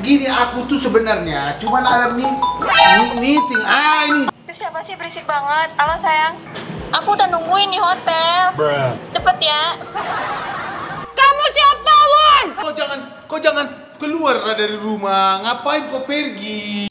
gini aku tuh sebenarnya cuman ada meeting. Ini. Itu siapa sih berisik banget? Halo sayang. Aku udah nungguin di hotel. Cepet ya. Kamu siapa, woi? Kau jangan keluar dari rumah. Ngapain kau pergi?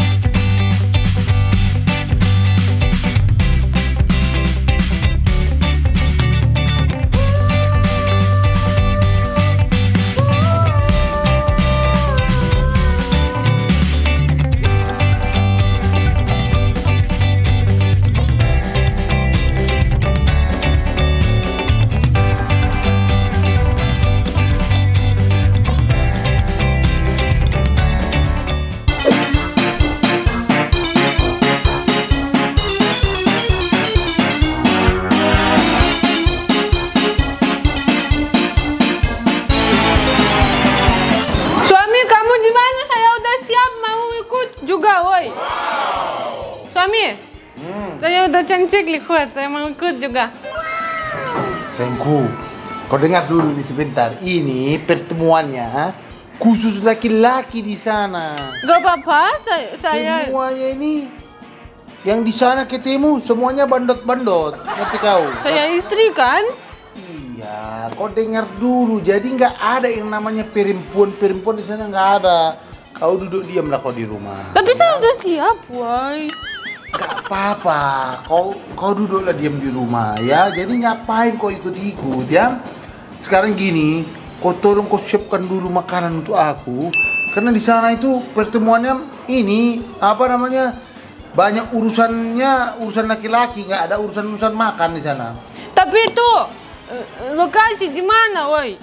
Suami, saya udah cantik lihat, saya mau ikut juga. Sayangku, kau dengar dulu nih sebentar. Ini pertemuannya khusus laki-laki di sana. Gak apa-apa, saya. Semuanya ini yang di sana ketemu semuanya bandot-bandot. Ngerti kau? Saya istri kan? Iya, kau dengar dulu. Jadi nggak ada yang namanya perempuan di sana, nggak ada. Kau duduk diamlah kau di rumah. Tapi saya udah siap, woi. Gak apa-apa, kau duduklah diam di rumah ya. Jadi ngapain kau ikut-ikut ya? Sekarang gini, kau tolong kau siapkan dulu makanan untuk aku. Karena di sana itu pertemuannya ini apa namanya, banyak urusan laki-laki, nggak ada urusan makan di sana. Tapi itu lokasi di mana, woi?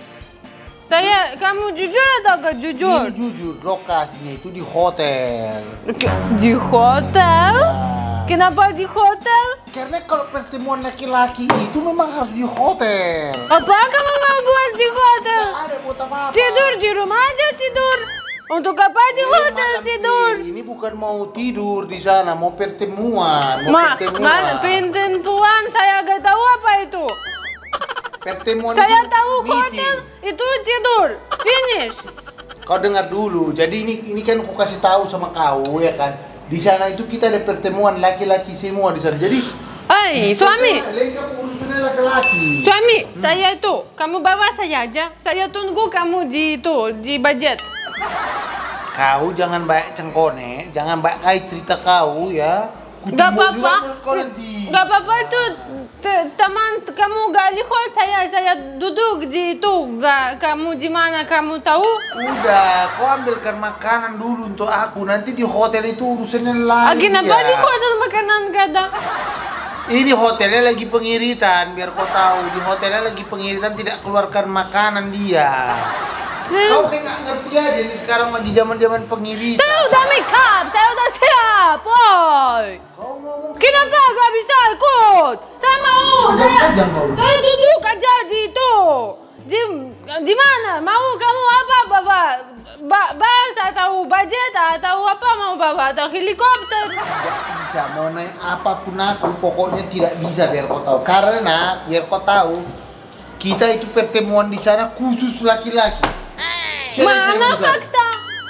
Kamu jujur atau gak jujur? Ini jujur, lokasinya itu di hotel. Di hotel? Ya. Kenapa di hotel? Karena kalau pertemuan laki-laki itu memang harus di hotel. Apa kamu mau buat di hotel? Nggak ada buat apa-apa. Tidur di rumah aja tidur. Untuk apa di hotel tidur? Ini bukan mau tidur di sana, mau pertemuan. Pertemuan. Pertemuan saya gak tahu apa itu. Pertemuan saya itu tahu meeting. hotel itu tidur. Finish. Kau dengar dulu. Jadi ini kan aku kasih tahu sama kau ya kan. Di sana itu kita ada pertemuan laki-laki semua di sana. Jadi suami. Lengkap urusannya laki-laki. Suami, saya itu kamu bawa saya aja. Saya tunggu kamu di budget. Kau jangan banyak cengkone, jangan banyak cerita kau ya. Gak apa-apa. Gak apa-apa itu teman kamu gak lihat saya duduk di itu. Kamu di mana kamu tahu? Udah, kau ambilkan makanan dulu untuk aku. Nanti di hotel itu urusannya lain. Kenapa di hotel makanan gak ada? Ini hotelnya lagi pengiritan, biar kau tahu. Di hotelnya lagi pengiritan, tidak keluarkan makanan dia. Kau kayak nggak ngerti aja, ini sekarang lagi zaman pengiritan. Saya udah make up, saya udah siap, boy. Kenapa gak bisa ikut? Saya mau, saya duduk aja di itu. Di mana? Mau kamu apa bawa? Bus atau budget atau apa mau bawa? Atau helikopter? Tidak bisa, mau naik apapun aku, pokoknya tidak bisa biar kau tahu. Karena biar kau tahu, kita itu pertemuan di sana khusus laki-laki. Mana fakta?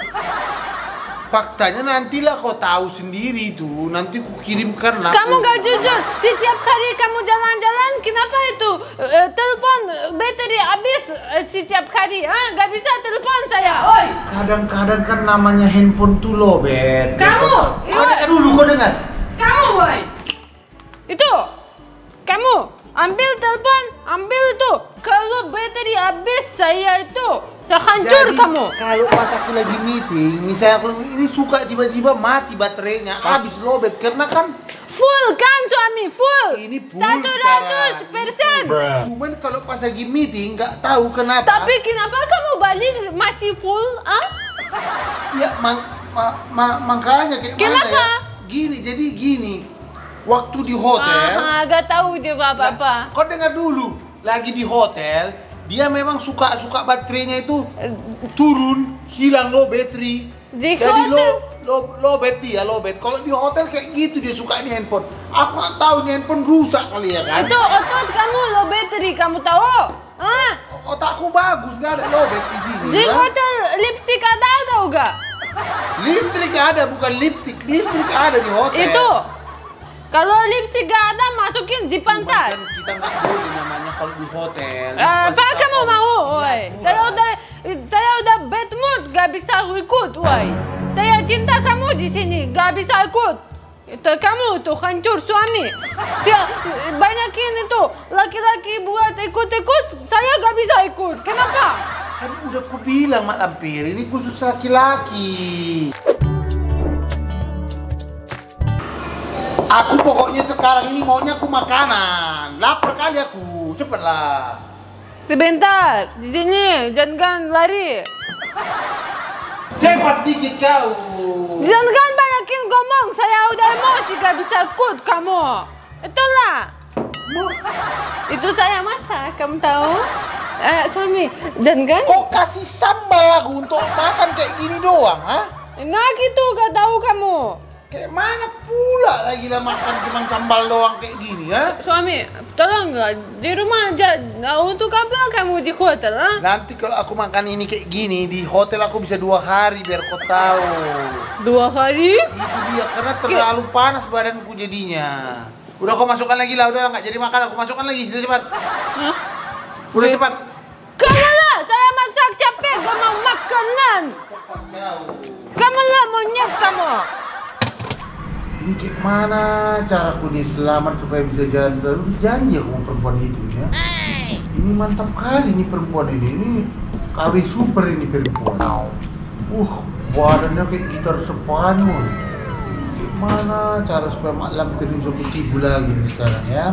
Faktanya nantilah kau tahu sendiri itu. Nanti ku kirimkan lah. Kamu gak jujur. Setiap hari kamu jalan-jalan, kenapa itu telepon bateri habis setiap hari? Gak bisa telepon saya, oi. Kadang-kadang kan namanya handphone tuh lobet. Kamu, kau dengar dulu, kau dengar. Kamu, oi. Itu, kamu ambil telepon, ambil itu. Kalau bateri habis saya hancur kamu. Kalau pas aku lagi meeting, misalnya aku ini suka tiba-tiba mati baterainya, habis lobet karena kan full kan suami, full. Ini full 100%. Cuman kalau pas lagi meeting nggak tahu kenapa. Tapi kenapa kamu balik masih full? Ya makanya kayak kenapa? mana ya? Jadi gini. Waktu di hotel. Gak tahu dia apa-apa. Kau dengar dulu, lagi di hotel. Dia memang suka baterainya itu turun, hilang low battery. Di jadi hotel? low bet. Kalau di hotel kayak gitu dia suka ini handphone. Aku nggak tahu ini handphone rusak kali ya kan? Itu otot kamu low battery, kamu tahu? Otakku bagus, nggak ada low bat di sini. Di kan? hotel lipstick ada atau enggak? Listrik ada, bukan lipstick. Listrik ada di hotel. Itu. Kalau lipstick gak ada, masukin di pantat. Cuman kan kita nggak boleh namanya kalau di hotel. Apa kamu mau, woi? Saya udah bad mood, gak bisa ikut, woi. Saya cinta kamu di sini, gak bisa ikut. Kamu tuh hancur suami. Dia banyakin itu laki-laki buat ikut-ikut, saya gak bisa ikut. Kenapa? Kan udah ku bilang Mak Lampir, ini khusus laki-laki. Aku pokoknya sekarang ini maunya aku makanan. Lapar kali aku, cepatlah. Sebentar, di sini jangan lari. Cepat dikit kau. Jangan banyakin ngomong, saya udah emosi gak bisa ikut kamu. Itulah. Itu saya masak, kamu tahu? Suami, jangan. Kok kasih sambal aku untuk makan kayak gini doang, ha? Nah gitu, gak tahu kamu. Kayak mana pula lagi lah makan cuma sambal doang kayak gini, ha? Suami, tolonglah di rumah aja. Untuk apa kamu di hotel, ha? Nanti kalau aku makan ini kayak gini, di hotel aku bisa 2 hari biar kau tahu. 2 hari? Itu dia, karena terlalu panas badanku jadinya. Udah kau masukkan lagi lah, udah nggak jadi makan, aku masukkan lagi, cepat. Hah? Udah cepat. Kamu lah, saya masak capek, gak mau makanan. Kamu lah monyet kamu. Ini kayak mana caraku nih selamat supaya bisa jalan? Lalu janji aku sama perempuan itu ya. Ini mantap kali nih perempuan ini. Ini KW super ini perempuan. Badannya kayak gitar Spanyol. Kayak mana cara supaya Mak Lampir ini bisa tibu lagi nih sekarang ya?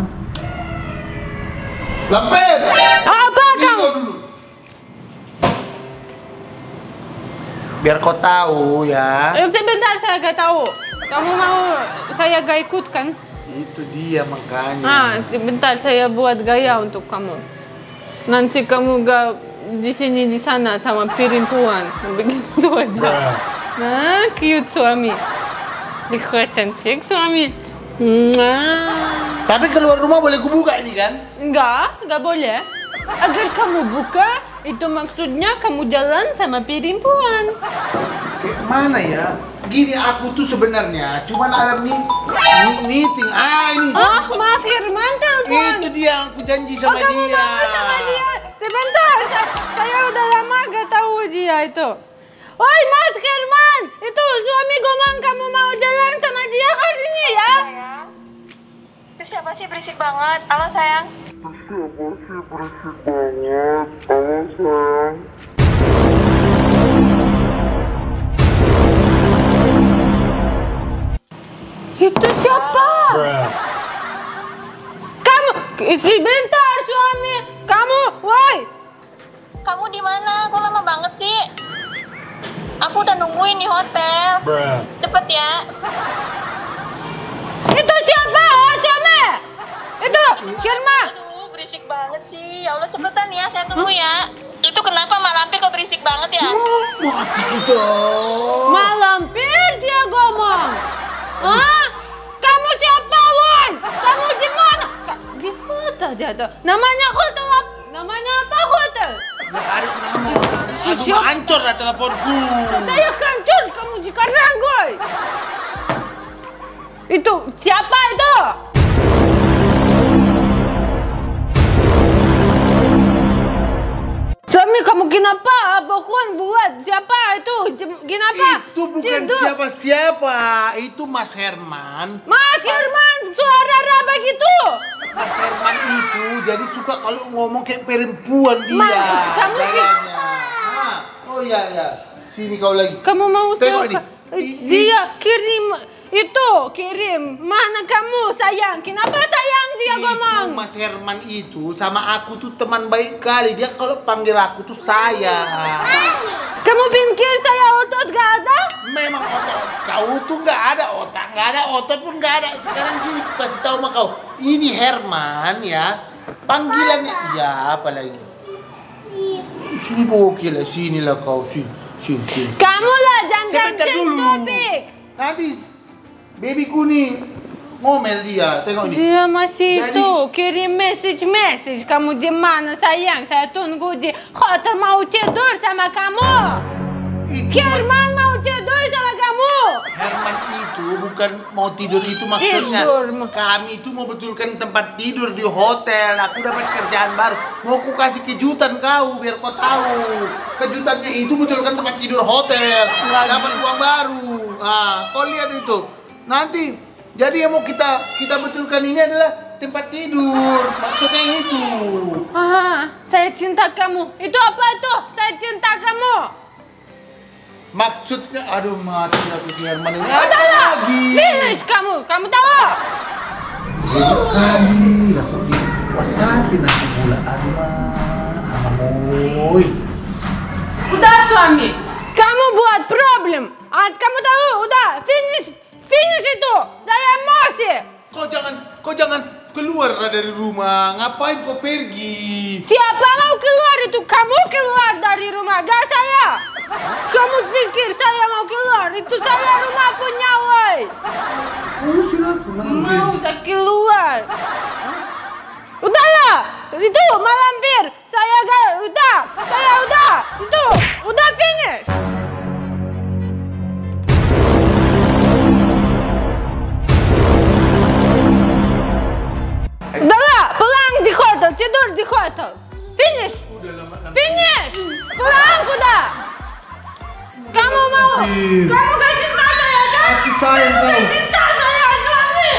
Lampir! Apa kamu? Dulu. Biar kau tahu ya. Sebentar, saya gak tahu. Kamu mau saya gak ikut kan? Itu dia makanya. Sebentar saya buat gaya untuk kamu. Nanti kamu gak di sini di sana sama perempuan. Begitu aja. Nah, cute suami. Lihat cantik suami. Tapi keluar rumah boleh kubuka ini kan? Enggak boleh. Agar kamu buka, itu maksudnya kamu jalan sama perempuan. Kayak mana ya? Gini aku tuh sebenarnya cuman ada meeting. Ini. Mas Herman telepon. Itu dia yang aku janji sama dia. Kamu mau sama dia? Sebentar, saya udah lama gak tahu dia itu. Oi Mas Herman, itu suami ngomong kamu mau jalan sama dia hari ini ya? Sayang, itu siapa sih berisik banget? Halo sayang. Itu siapa? Kamu, sebentar suami, kamu, woi. Kamu di mana? Kok lama banget sih? Aku udah nungguin di hotel. Cepet ya. Itu siapa? Suami. Itu Kirma. Aduh, berisik banget sih. Ya Allah, cepetan ya, saya tunggu ya. Itu kenapa Mak Lampir kok berisik banget ya? Mati kita. Mak Lampir dia ngomong. Kamu siapa, woi? Kamu di mana? Di hotel dia tuh. Namanya hotel apa? Namanya apa hotel? Nggak ada nama. Aduh, hancur lah teleponku. Saya hancur kamu sekarang, woi. Itu siapa itu? Suami kamu kenapa? Bohong buat siapa itu? Kenapa? Itu bukan siapa-siapa. Itu Mas Herman. Mas Herman, suara apa gitu? Mas Herman itu jadi suka kalau ngomong kayak perempuan dia. Kamu oh ya. Sini kau lagi. Kamu mau tengok suka? ini. Dia kirim. Mana kamu sayang? Kenapa sayang dia ngomong? Mas Herman itu sama aku tuh teman baik kali. Dia kalau panggil aku tuh sayang. Kamu pikir saya otot gak ada? Memang otot kau tuh nggak ada otak, nggak ada otot pun nggak ada. Sekarang gini aku kasih tahu sama kau. Ini Herman ya. Panggilannya ya apa lagi? Sini bokil lah, sinilah kau sini. Kamu lah jangan Sebentar dulu. topik. Nanti babyku nih ngomel dia, tengok ini. Dia masih Jadi- itu kirim message. Kamu di mana sayang? Saya tunggu di hotel mau tidur sama kamu. Itu Kirman mau tidur bukan mau tidur itu maksudnya. Tidur. Kami itu mau betulkan tempat tidur di hotel. Aku dapat kerjaan baru. Mau ku kasih kejutan kau biar kau tahu. Kejutannya itu betulkan tempat tidur hotel. Dapat uang baru. Nah, kau lihat itu. Nanti jadi yang mau kita betulkan ini adalah tempat tidur. Maksudnya itu. Saya cinta kamu. Itu apa itu? Saya cinta kamu. Maksudnya, aduh mati aku biar mana Udahlah, finish kamu tahu? Kali lah kok dikuasain aku pula, aduh, Udah suami, kamu buat problem. Kamu tahu, udah finish itu. Saya emosi. Kau jangan keluar dari rumah. Ngapain kau pergi? Siapa mau keluar itu? Kamu keluar dari rumah, gak saya. Kamu pikir saya mau keluar? Itu saya rumah punya, woi. Oh, silakan. Mau saya keluar. Udahlah, itu malampir. Saya udah. Itu udah finish. Udahlah, pulang di hotel, tidur di hotel. Finish. Pulang udah. Kamu mau? Kamu gak cinta saya kan? Aku sayang kau. Gak cinta saya suami.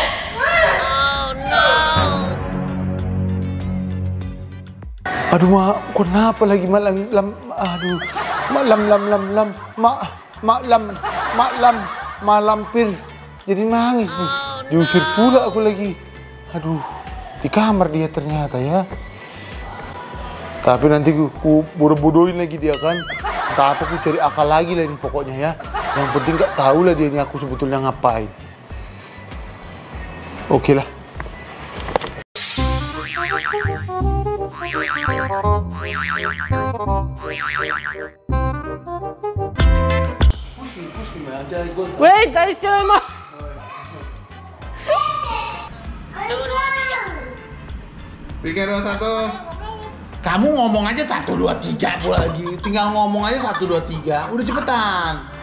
Aduh mak, kenapa lagi malampir. Jadi nangis nih. Diusir pula aku lagi. Aduh, di kamar dia ternyata ya. Tapi nanti aku bodoh-bodohin lagi dia kan. Entah apa, aku cari akal lagi lah ini pokoknya ya. Yang penting gak tahu lah dia ini aku sebetulnya ngapain. Oke lah. Wait, I still mau. Bikin satu. Kamu ngomong aja 1, 2, 3 pula lagi. Tinggal ngomong aja 1, 2, 3. Udah cepetan.